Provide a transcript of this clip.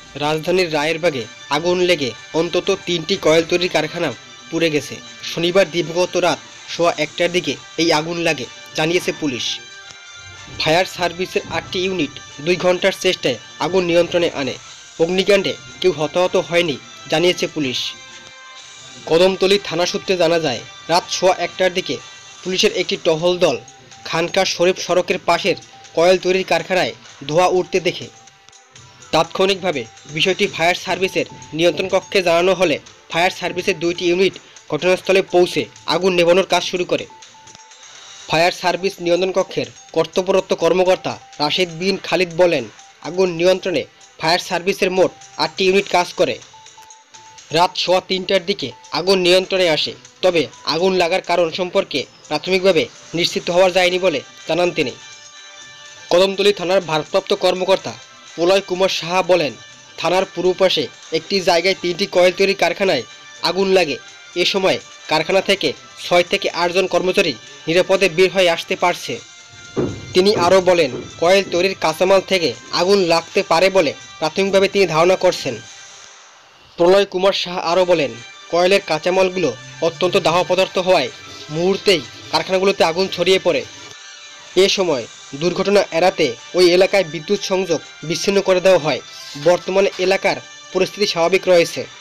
রাজধানীর রায়েরবাগে আগুন লেগে অন্তত ৩টি কয়েল তৈরির কারখানা পুড়ে গেছে। শনিবার দিবাগত রাত ১:১টার দিকে এই আগুন লাগে জানিয়েছে পুলিশ। ফায়ার সার্ভিসের ৮টি ইউনিট ২ ঘন্টার চেষ্টায় আগুন নিয়ন্ত্রণে আনে। অগ্নিকাণ্ডে কেউ হতাহত হয়নি জানিয়েছে পুলিশ। কদমতলী থানা সূত্রে জানা যায়, রাত ১:১টার দিকে পুলিশের একটি টহল দল খানকা শরীফ সড়কের পাশের কয়েল তৈরির কারখানায় ধোঁয়া উঠতে দেখে। তাৎক্ষণিকভাবে বিষয়টি ফায়ার সার্ভিসের নিয়ন্ত্রণ কক্ষে জানানো হলে ফায়ার সার্ভিসের ২টি ইউনিট ঘটনাস্থলে পৌঁছে আগুন নেভানোর কাজ শুরু করে। ফায়ার সার্ভিস নিয়ন্ত্রণ কক্ষের কর্তব্যরত কর্মকর্তা রাশেদ বিন খালিদ বলেন, আগুন নিয়ন্ত্রণে ফায়ার সার্ভিসের মোট ৮টি ইউনিট কাজ করে। রাত ৩:০০টার দিকে আগুন নিয়ন্ত্রণে আসে, তবে আগুন লাগার কারণ সম্পর্কে প্রাথমিকভাবে নিশ্চিত হওয়া যায়নি বলে জানান তিনি। কদমতলী থানার ভারপ্রাপ্ত কর্মকর্তা প্রলয় কুমার সাহা বলেন, থানার পূর্ব পাশে একটি জায়গায় ৩টি কয়েল তৈরির কারখানায় আগুন লাগে। এ সময় কারখানা থেকে ৬ থেকে ৮ জন কর্মচারী নিরাপদে বের হয়ে আসতে পারছে। তিনি আরও বলেন, কয়েল তৈরির কাঁচামাল থেকে আগুন লাগতে পারে বলে প্রাথমিকভাবে তিনি ধারণা করছেন। প্রলয় কুমার সাহা আরও বলেন, কয়েলের কাঁচামালগুলো অত্যন্ত দাহ পদার্থ হওয়ায় মুহূর্তেই কারখানাগুলোতে আগুন ছড়িয়ে পড়ে। এ সময় দুর্ঘটনা এড়াতে ওই এলাকায় বিদ্যুৎ সংযোগ বিচ্ছিন্ন করে দেওয়া হয়। বর্তমানে এলাকার পরিস্থিতি স্বাভাবিক রয়েছে।